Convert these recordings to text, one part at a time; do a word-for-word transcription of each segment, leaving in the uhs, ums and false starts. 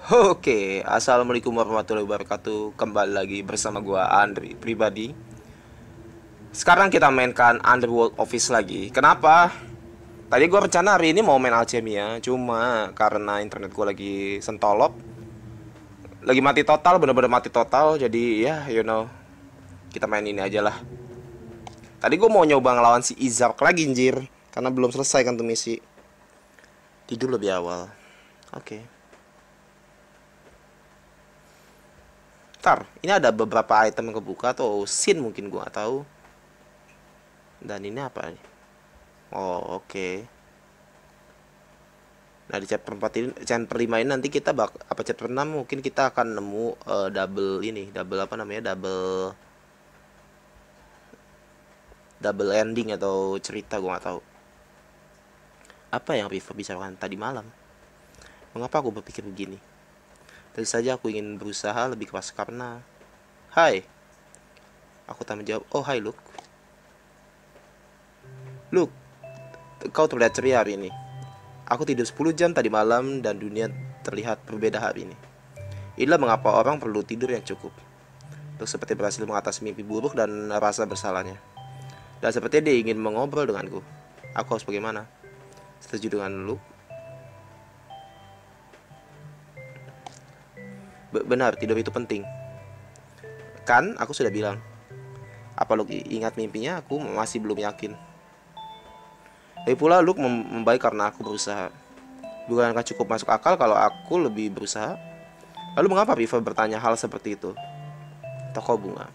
Oke, assalamualaikum warahmatullahi wabarakatuh. Kembali lagi bersama gua Andri pribadi. Sekarang kita mainkan Underworld Office lagi. Kenapa? Tadi gua rencana hari ini mau main Alchemia, cuma karena internet gua lagi sentolop, lagi mati total, bener-bener mati total. Jadi ya, you know, kita main ini aja lah. Tadi gua mau nyoba ngelawan si Izak lagi, anjir, karena belum selesai kan tuh misi. Tidur lebih awal. Oke. Ntar, ini ada beberapa item yang kebuka atau scene mungkin gua nggak tahu. Dan ini apa nih? Oh, oke. Okay. Nah, di chapter empat ini, chapter lima ini nanti kita bak apa chapter enam mungkin kita akan nemu uh, double ini, double apa namanya? Double double ending atau cerita gua nggak tahu. Apa yang Riva bicarakan tadi malam? Mengapa aku berpikir begini? Tentu saja aku ingin berusaha lebih keras karena hai, aku tak menjawab. Oh, hai, Luke. Luke, kau terlihat ceria hari ini. Aku tidur sepuluh jam tadi malam dan dunia terlihat berbeda hari ini. Inilah mengapa orang perlu tidur yang cukup. Untuk seperti berhasil mengatasi mimpi buruk dan rasa bersalahnya. Dan seperti dia ingin mengobrol denganku. Aku harus bagaimana? Setuju dengan Luke? Benar, tidur itu penting. Kan, aku sudah bilang. Apa Luke ingat mimpinya? Aku masih belum yakin. Lagi pula Luke membaik karena aku berusaha. Bukankah cukup masuk akal kalau aku lebih berusaha? Lalu mengapa Riva bertanya hal seperti itu? Toko bunga.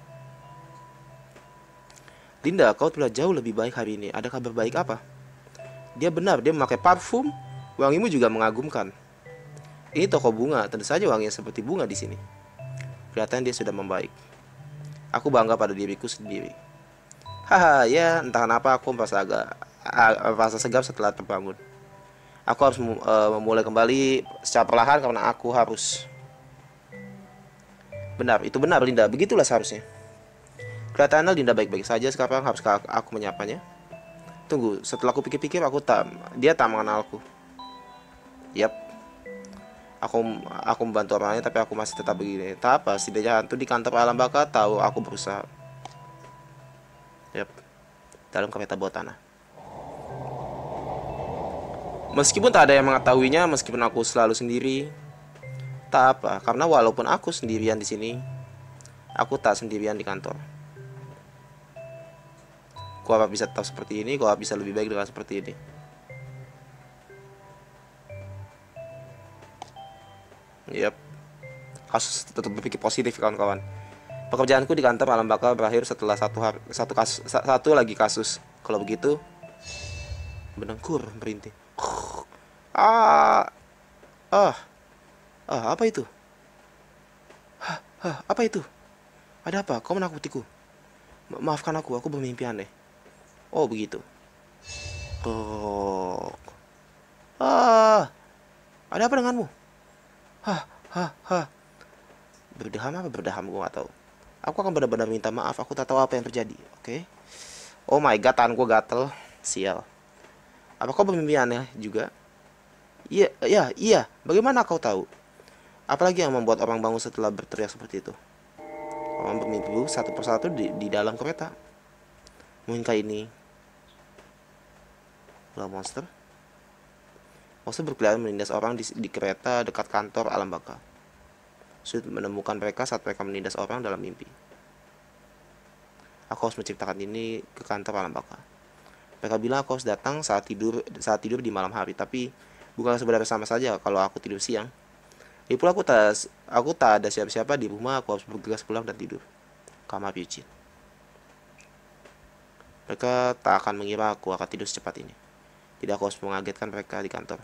Linda, kau terlihat jauh lebih baik hari ini. Ada kabar baik apa? Dia benar, dia memakai parfum. Wangimu juga mengagumkan. Ini toko bunga, tentu saja wanginya seperti bunga di sini. Kelihatan dia sudah membaik. Aku bangga pada diriku sendiri. Haha, ya entah kenapa aku merasa agak merasa segar setelah terbangun. Aku harus uh, memulai kembali secara perlahan karena aku harus. Benar, itu benar Linda, begitulah seharusnya. Kelihatannya Linda baik-baik saja sekarang, harus aku menyapanya. Tunggu, setelah aku pikir-pikir aku tak, dia tak mengenalku. Yap. Aku aku membantu orangnya tapi aku masih tetap begini. Tak apa, setidaknya hantu di kantor alam baka tahu aku berusaha. Yap. Dalam kereta bawah tanah. Meskipun tak ada yang mengetahuinya, meskipun aku selalu sendiri, tak apa, karena walaupun aku sendirian di sini, aku tak sendirian di kantor. Ku apa bisa tetap seperti ini, ku apa bisa lebih baik dengan seperti ini. Yap. Kasus tetap berpikir positif kawan-kawan. Pekerjaanku di kantor alam bakal berakhir setelah satu hari, satu kasus, satu lagi kasus. Kalau begitu, menengkur merintih. Ah, ah, ah, apa itu? Hah, hah, apa itu? Ada apa? Kau menakutiku. Ma maafkan aku, aku bermimpi aneh. Oh begitu. Oh, ah, ada apa denganmu? Hah, hah, hah. Berdeham apa berdeham? Gue gak tahu. Aku akan benar-benar minta maaf. Aku tak tahu apa yang terjadi. Oke. Okay? Oh my god, tangan gue gatel. Sial. Apa kau bermimpi aneh juga? Iya, iya, iya. Bagaimana kau tahu? Apalagi yang membuat orang bangun setelah berteriak seperti itu? Orang bermimpi satu persatu di, di dalam kereta. Mungkinkah ini lah monster? Monster berkeliaran menindas orang di, di kereta dekat kantor alam baka. Sulit menemukan mereka saat mereka menindas orang dalam mimpi. Aku harus menciptakan ini ke kantor alam baka. Mereka bilang aku harus datang saat tidur saat tidur di malam hari, tapi bukan sebenarnya sama saja kalau aku tidur siang. Lagi pula aku tak aku tak ada siapa-siapa di rumah, aku harus bergegas pulang dan tidur. Kamar Eugene. Mereka tak akan mengira aku akan tidur secepat ini. Tidak, aku harus mengagetkan mereka di kantor.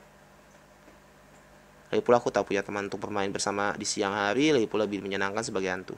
Lagi pula aku tak punya teman untuk bermain bersama di siang hari, lagi pula lebih menyenangkan sebagai hantu.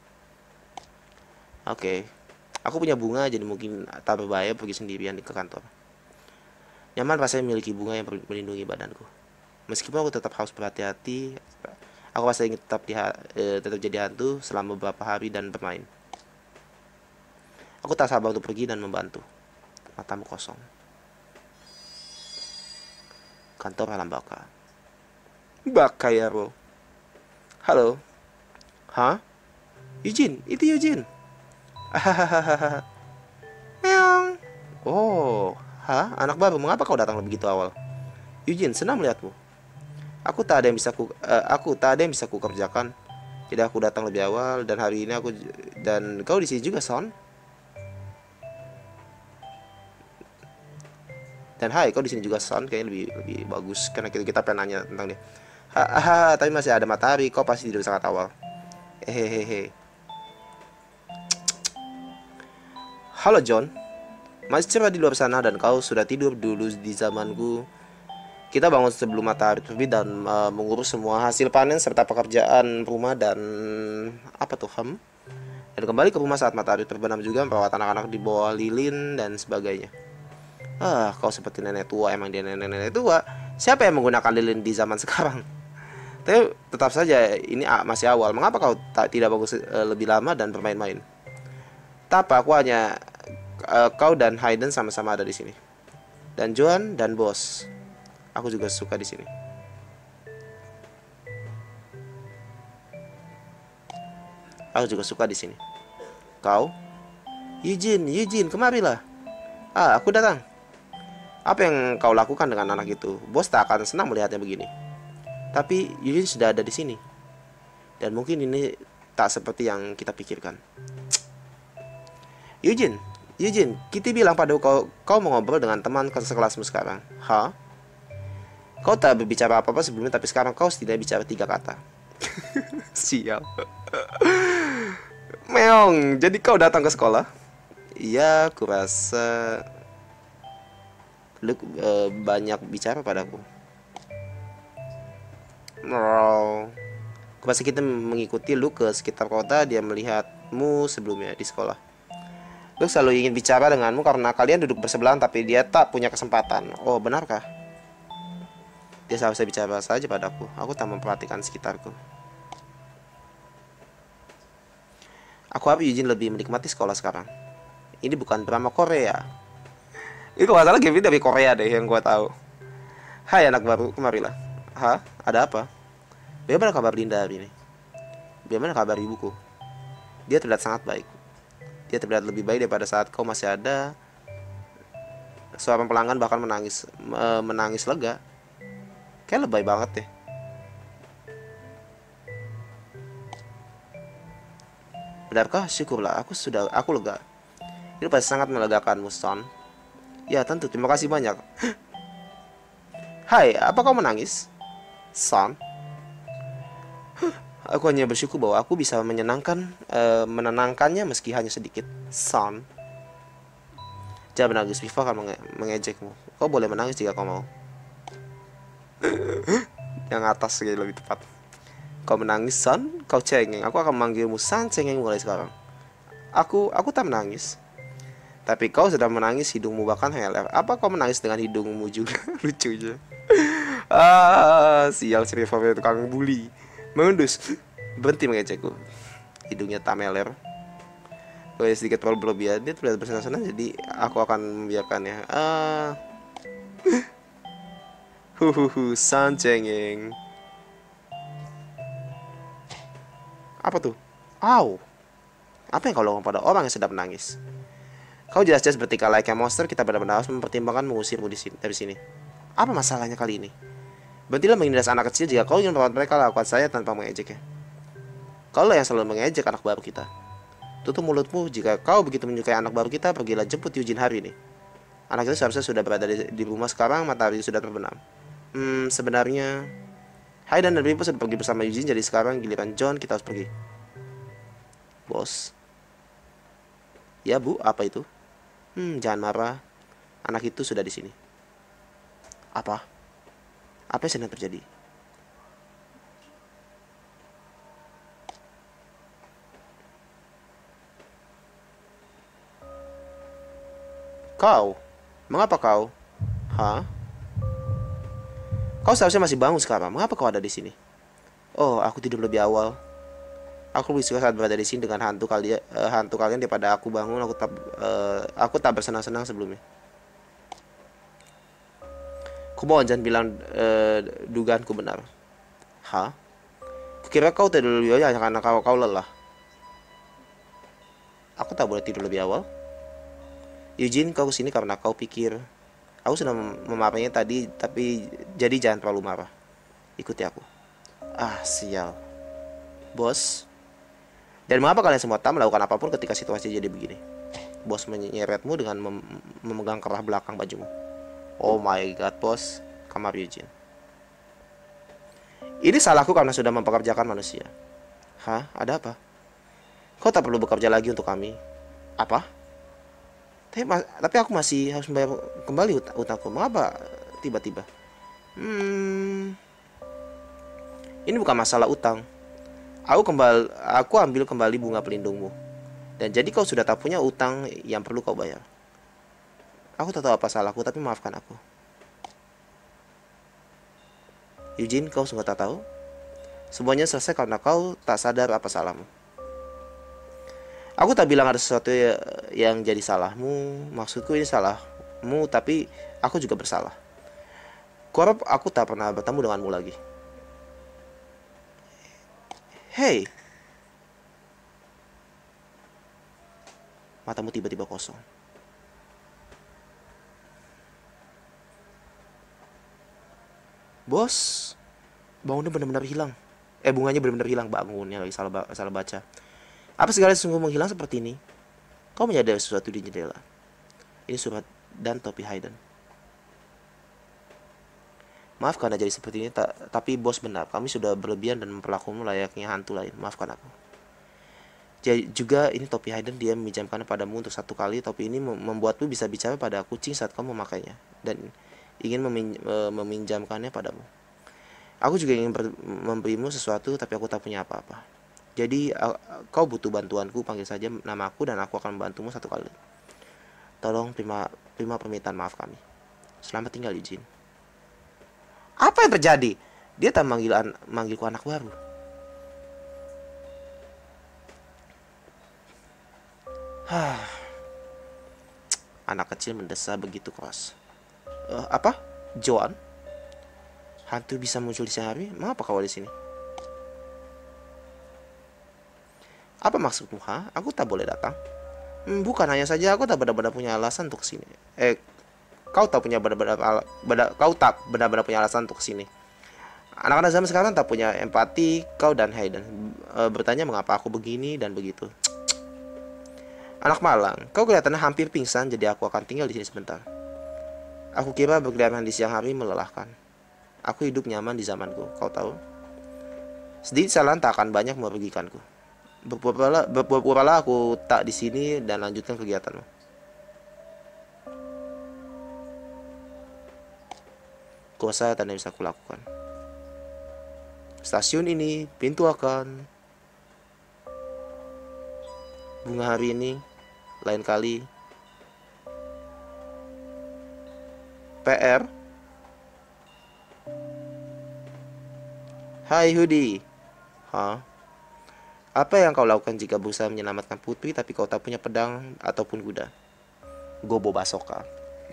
Oke, okay. Aku punya bunga, jadi mungkin tak berbahaya pergi sendirian ke kantor. Nyaman rasanya memiliki bunga yang melindungi badanku. Meskipun aku tetap harus berhati-hati, aku pasti ingin tetap, di, eh, tetap jadi hantu selama beberapa hari dan bermain. Aku tak sabar untuk pergi dan membantu. Matamu kosong. Kantor alam baka. Bakayaro. Halo. Hah? Eugene, itu Eugene. Hahaha. Meong. Oh, hah? Anak baru, mengapa kau datang lebih begitu awal? Eugene, senang melihatmu. Aku tak ada yang bisa ku, uh, aku tak ada yang bisa ku kerjakan. Jadi aku datang lebih awal dan hari ini aku dan kau di sini juga, Son. Dan hai, kau di sini juga, Son. Kayaknya lebih lebih bagus karena kita kita pengen nanya tentang dia. Hahaha, tapi masih ada matahari. Kau pasti tidur sangat awal. Hehehe. Halo John. Masih cerah di luar sana dan kau sudah tidur dulu di zamanku. Kita bangun sebelum matahari terbit dan uh, mengurus semua hasil panen serta pekerjaan rumah dan apa tuh ham? Dan kembali ke rumah saat matahari terbenam juga merawat anak-anak di bawah lilin dan sebagainya. Ah, kau seperti nenek tua, emang dia nenek-nenek tua. Siapa yang menggunakan lilin di zaman sekarang? Tapi tetap saja ini masih awal. Mengapa kau tak tidak bagus uh, lebih lama dan bermain-main? Tak apa, aku hanya uh, kau dan Hayden sama-sama ada di sini. Dan Joan dan Bos. Aku juga suka di sini. Aku juga suka di sini. Kau? Eugene, Eugene, kemarilah. Ah, aku datang. Apa yang kau lakukan dengan anak itu? Bos tak akan senang melihatnya begini. Tapi Eugene sudah ada di sini. Dan mungkin ini tak seperti yang kita pikirkan. Eugene, Eugene, Kitty bilang padaku kau, kau mau ngobrol dengan teman sekelasmu sekarang. Hah? Kau tak berbicara apa-apa sebelumnya, tapi sekarang kau setidaknya bicara tiga kata. Sial. Meong, jadi kau datang ke sekolah? Iya, aku rasa lu uh, banyak bicara padaku. Wow. Pasti kita mengikuti lu ke sekitar kota, dia melihatmu sebelumnya di sekolah. Lu selalu ingin bicara denganmu karena kalian duduk bersebelahan, tapi dia tak punya kesempatan. Oh, benarkah? Dia seharusnya bicara saja padaku. Aku tak memperhatikan sekitarku. Aku harap Eugene lebih menikmati sekolah sekarang. Ini bukan drama Korea. Itu masalah game dari Korea deh yang gua tahu. Hai anak baru, kemarilah. Hah? Ada apa? Bagaimana kabar Linda hari ini? Bagaimana kabar ibuku? Dia terlihat sangat baik. Dia terlihat lebih baik daripada saat kau masih ada. Seorang pelanggan bahkan menangis menangis lega. Kayak lebay banget deh. Benarkah? Syukurlah, aku sudah aku lega. Itu pasti sangat melegakanmu, Son. Ya tentu, terima kasih banyak. Hai, apa kau menangis, Son? Aku hanya bersyukur bahwa aku bisa menyenangkan, uh, menenangkannya meski hanya sedikit, Son. Jangan menangis, Viva akan menge mengejekmu. Kau boleh menangis jika kau mau. Yang atas lebih tepat. Kau menangis, Son? Kau cengeng. Aku akan memanggilmu San cengeng mulai sekarang. Aku, aku tak menangis. Tapi kau sudah menangis, hidungmu bahkan heler. Apa kau menangis dengan hidungmu juga? Lucunya. Ah, sial si Riva tukang bully. Mengendus. Berhenti mengejekku. Hidungnya tak meler. Kalau sedikit terlalu berlebihan, dia terlihat bersenang-senang, jadi aku akan membiarkannya. Ah. Huhuhu, San cengeng. Apa tuh? Au. Apa yang kau lakukan pada orang yang sedang menangis? Kau jelas-jelas bertingkah layaknya monster. Kita benar-benar harus mempertimbangkan mengusirmu di sini, dari sini. Apa masalahnya kali ini? Berhentilah menindas anak kecil. Jika kau ingin merawat mereka, lakukan saya tanpa mengejeknya. Kaulah yang selalu mengejek anak baru kita. Tutup mulutmu. Jika kau begitu menyukai anak baru kita, pergilah jemput Eugene hari ini. Anak itu seharusnya sudah berada di, di rumah sekarang. Matahari sudah terbenam. Hmm, sebenarnya Hayden dan Bipo sudah pergi bersama Eugene. Jadi sekarang giliran John, kita harus pergi. Bos. Ya bu, apa itu? Hmm, jangan marah. Anak itu sudah di sini. Apa? Apa yang sedang terjadi? Kau? Mengapa kau? Hah? Kau seharusnya masih bangun sekarang. Mengapa kau ada di sini? Oh, aku tidur lebih awal. Aku lebih suka saat berada di sini dengan hantu kalian, uh, hantu kalian daripada aku bangun. Aku tak, uh, aku tak bersenang-senang sebelumnya. Ku mohon jangan bilang uh, dugaanku benar. Hah? Kukira kau tidur lebih awal karena kau, kau lelah. Aku tak boleh tidur lebih awal. Eugene, kau kesini karena kau pikir aku sudah mem memaafkannya tadi, tapi jadi jangan terlalu marah. Ikuti aku. Ah, sial. Bos. Dan mengapa kalian semua tak melakukan apapun ketika situasi jadi begini? Bos menyeretmu dengan mem memegang kerah belakang bajumu. Oh my god, bos. Kamar Eugene. Ini salahku karena sudah mempekerjakan manusia. Hah? Ada apa? Kau tak perlu bekerja lagi untuk kami. Apa? Tapi, tapi aku masih harus membayar kembali ut utangku. Mengapa tiba-tiba? Hmm, ini bukan masalah utang. Aku kembali, aku ambil kembali bunga pelindungmu. Dan jadi kau sudah tak punya utang yang perlu kau bayar. Aku tak tahu apa salahku, tapi maafkan aku. Eugene, kau sungguh tak tahu? Semuanya selesai karena kau tak sadar apa salahmu. Aku tak bilang ada sesuatu yang jadi salahmu. Maksudku ini salahmu, tapi aku juga bersalah. Kuharap aku tak pernah bertemu denganmu lagi. Hei. Matamu tiba-tiba kosong. Bos, bangunnya benar-benar hilang. Eh, bunganya benar-benar hilang. Bangunnya lagi salah, ba salah baca. Apa segala sungguh menghilang seperti ini? Kau menyadari sesuatu di jendela. Ini surat dan topi Hayden. Maaf karena jadi seperti ini, ta tapi bos benar. Kami sudah berlebihan dan memperlakukanmu layaknya hantu lain. Maafkan aku. Jadi juga ini topi Hayden, dia meminjamkannya padamu untuk satu kali. Topi ini membuatmu bisa bicara pada kucing saat kamu memakainya. Dan ingin memin meminjamkannya padamu. Aku juga ingin memberimu sesuatu, tapi aku tak punya apa-apa. Jadi uh, kau butuh bantuanku, panggil saja namaku dan aku akan membantumu satu kali. Tolong terima, terima permintaan maaf kami. Selamat tinggal, Eugene. Apa yang terjadi? Dia tak manggil an manggilku anak baru. Hah. Anak kecil mendesah begitu keras. Uh, apa? Joan? Hantu bisa muncul di siang hari? Mengapa kau di sini? Apa maksudmu, ha? Aku tak boleh datang. Hmm, bukan hanya saja aku tak benar-benar punya alasan untuk kesini. Eh, kau tak punya benar-benar kau tak benar-benar punya alasan untuk kesini. Anak-anak zaman sekarang tak punya empati. Kau dan Hayden e, bertanya mengapa aku begini dan begitu. Anak malang, kau kelihatannya hampir pingsan, jadi aku akan tinggal di sini sebentar. Aku kira berkeliaran di siang hari melelahkan. Aku hidup nyaman di zamanku, kau tahu. Sedikit kesalahan tak akan banyak merugikanku. Berpura-pura aku tak di sini dan lanjutkan kegiatanmu. Kuasa tak bisa kulakukan. Stasiun ini, pintu akan bunga hari ini, lain kali. P R. Hai Hudi. Hah? Apa yang kau lakukan jika berusaha menyelamatkan putri tapi kau tak punya pedang ataupun kuda? Gobo basoka.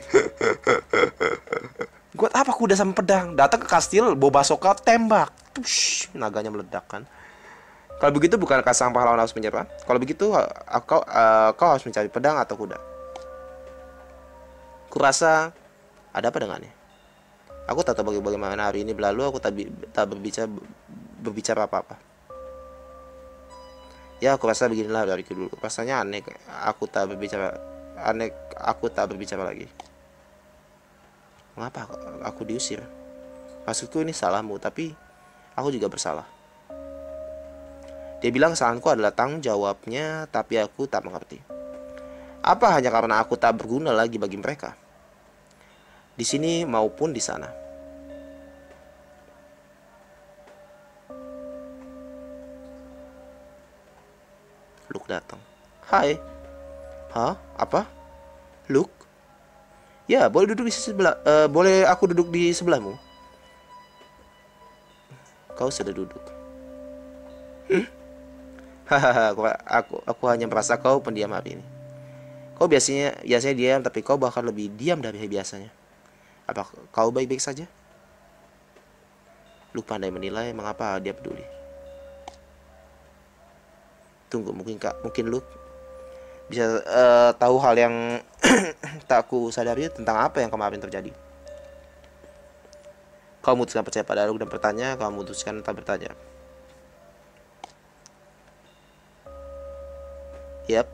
Buat apa kuda sama pedang? Datang ke kastil, bawa basoka, tembak. Tush, naganya meledak kan. Kalau begitu bukankah sang pahlawan harus menyerah? Kalau begitu kau, uh, kau harus mencari pedang atau kuda. Kurasa ada apa dengannya? Aku tak tahu bagaimana hari ini berlalu. Aku tak, tak berbicara berbicara apa-apa. Ya, aku rasa beginilah dariku dulu. Rasanya aneh. Aku tak berbicara aneh. Aku tak berbicara lagi. Mengapa aku diusir? Maksudku ini salahmu, tapi aku juga bersalah. Dia bilang kesalahanku adalah tanggung jawabnya, tapi aku tak mengerti. Apa hanya karena aku tak berguna lagi bagi mereka? Di sini maupun di sana. Luke datang. Hai. Hah? Apa? Luke? Ya, boleh duduk di sebelah. Uh, boleh aku duduk di sebelahmu? Kau sudah duduk. Hmm? Hahaha, aku, aku aku hanya merasa kau pendiam hari ini. Kau biasanya biasanya diam, tapi kau bahkan lebih diam dari biasanya. Apa kau baik-baik saja? Luke pandai menilai, mengapa dia peduli. Tunggu, mungkin kak, mungkin Luke bisa uh, tahu hal yang tak aku sadari tentang apa yang kemarin terjadi. Kau memutuskan percaya pada Luke dan bertanya, kau memutuskan tak bertanya. Yap.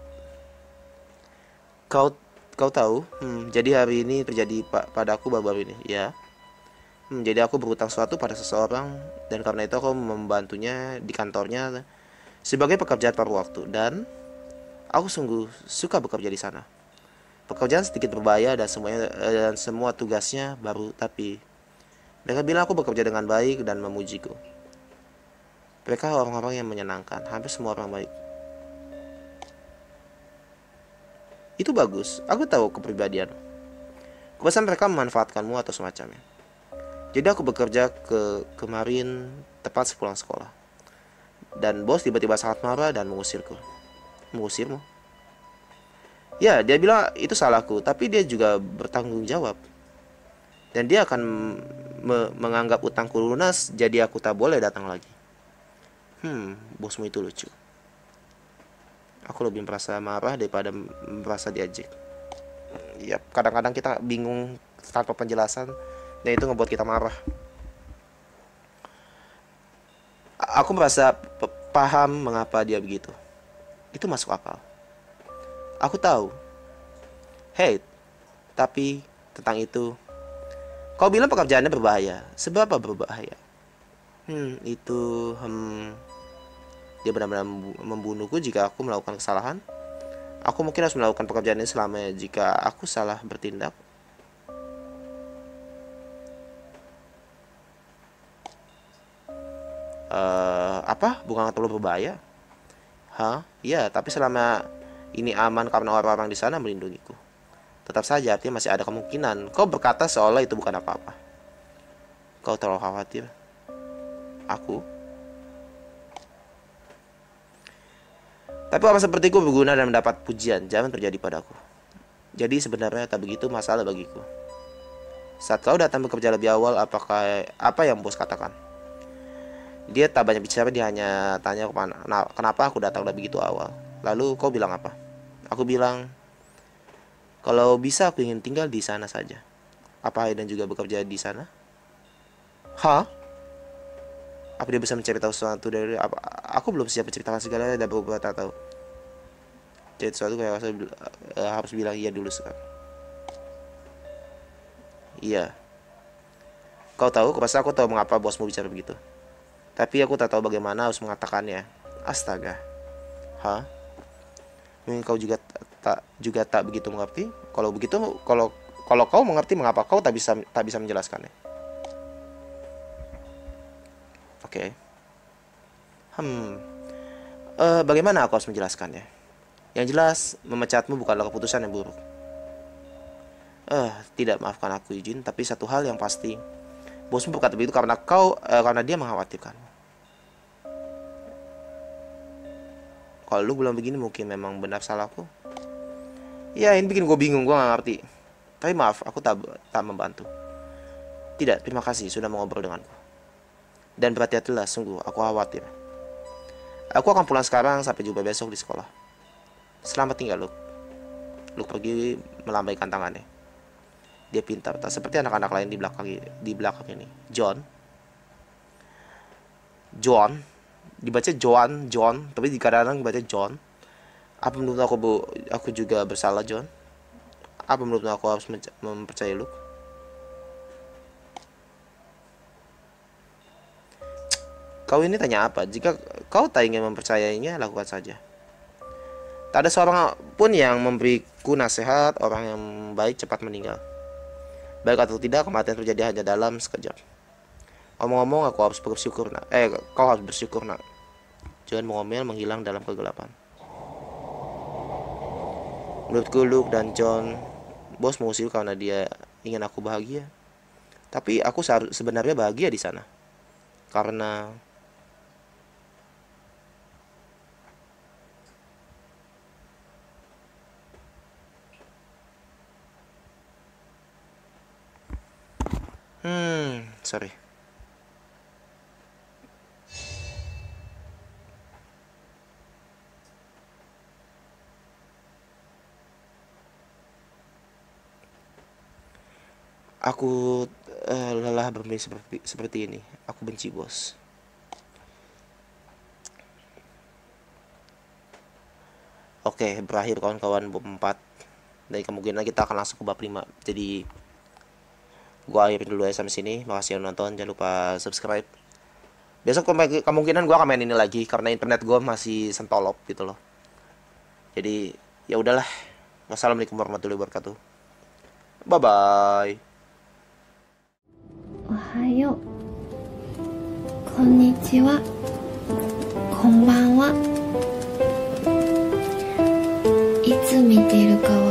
Kau kau tahu, hmm, jadi hari ini terjadi pa padaku baru-baru ini, ya. Hmm, jadi aku berhutang sesuatu pada seseorang dan karena itu aku membantunya di kantornya sebagai pekerjaan paruh waktu dan aku sungguh suka bekerja di sana. Pekerjaan sedikit berbahaya dan semuanya dan semua tugasnya baru, tapi mereka bilang aku bekerja dengan baik dan memujiku. Mereka orang-orang yang menyenangkan, hampir semua orang baik. Itu bagus, aku tahu kepribadian. Kebiasaan mereka memanfaatkanmu atau semacamnya. Jadi aku bekerja ke kemarin tepat sepulang sekolah. Dan bos tiba-tiba sangat marah dan mengusirku. Mengusirmu? Ya, dia bilang itu salahku, tapi dia juga bertanggung jawab. Dan dia akan me menganggap utangku lunas, jadi aku tak boleh datang lagi. Hmm, bosmu itu lucu. Aku lebih merasa marah daripada merasa diajak. Ya, kadang-kadang kita bingung tanpa penjelasan, dan itu ngebuat kita marah. Aku merasa paham mengapa dia begitu. Itu masuk akal. Aku tahu. Hei, tapi tentang itu, kau bilang pekerjaannya berbahaya. Seberapa berbahaya? Hmm, itu hmm, dia benar-benar membunuhku jika aku melakukan kesalahan. Aku mungkin harus melakukan pekerjaan ini selama jika aku salah bertindak. Uh, apa? Bukan terlalu berbahaya? Hah? Iya, tapi selama ini aman karena orang-orang di sana melindungiku. Tetap saja artinya masih ada kemungkinan. Kau berkata seolah itu bukan apa-apa. Kau terlalu khawatir. Aku? Tapi orang sepertiku berguna dan mendapat pujian. Jangan terjadi padaku. Jadi sebenarnya tak begitu masalah bagiku. Saat kau datang bekerja lebih awal, apakah apa yang bos katakan? Dia tak banyak bicara, dia hanya tanya kemana, nah, kenapa aku datang lebih begitu awal. Lalu kau bilang apa? Aku bilang, kalau bisa aku ingin tinggal di sana saja. Apa Aidan juga bekerja di sana? Hah? Apa dia bisa mencari tahu sesuatu dari apa? Aku belum siap menceritakan segalanya dan beberapa tak tahu. Jadi sesuatu kayak saya uh, harus bilang iya dulu sekarang. Iya. Kau tahu, kepala aku tahu mengapa bosmu bicara begitu. Tapi aku tak tahu bagaimana harus mengatakannya. Astaga. Hah? Mungkin kau juga tak juga tak begitu mengerti. Kalau begitu, kalau kalau kau mengerti mengapa kau tak bisa tak bisa menjelaskannya. Oke. Okay. Hmm. Uh, bagaimana aku harus menjelaskannya? Yang jelas, memecatmu bukanlah keputusan yang buruk. Eh, uh, tidak, maafkan aku izin, tapi satu hal yang pasti, bosmu berkata begitu karena kau uh, karena dia mengkhawatirkan. Kalau lu bilang begini mungkin memang benar salahku. Ya, ini bikin gue bingung, gue gak ngerti. Tapi maaf, aku tak tak membantu. Tidak, terima kasih sudah mengobrol denganku. Dan berhati-hatilah, sungguh aku khawatir. Aku akan pulang sekarang, sampai jumpa besok di sekolah. Selamat tinggal, Luke. Luke pergi melambaikan tangannya. Dia pintar, tak seperti anak-anak lain di belakang di belakang ini. John. John. Dibaca John, John, tapi di kadang-kadang dibaca John. Apa menurut aku aku juga bersalah, John? Apa menurut aku harus mempercayai Luke? Kau ini tanya apa? Jika kau tak ingin mempercayainya, lakukan saja. Tak ada seorang pun yang memberiku nasihat. Orang yang baik cepat meninggal. Baik atau tidak, kematian terjadi hanya dalam sekejap. Omong-omong, aku harus bersyukur, nak. Eh, kau harus bersyukur, nak. John mengomel menghilang dalam kegelapan. Menurutku, Luke dan John, bos mengusir karena dia ingin aku bahagia. Tapi aku sebenarnya bahagia di sana. Karena Hmm, sorry. Aku uh, lelah bermain seperti seperti ini. Aku benci, bos. Oke, berakhir kawan-kawan bab empat. Dan kemungkinan kita akan langsung ke bab lima. Jadi gua akhirin dulu ya sampai sini. Makasih yang nonton. Jangan lupa subscribe. Besok kemungkinan gua akan main ini lagi karena internet gua masih sentolop gitu loh. Jadi ya udahlah. Wassalamualaikum warahmatullahi wabarakatuh. Bye bye. Ohayo. Konnichiwa. Konbanwa. いつ見てるか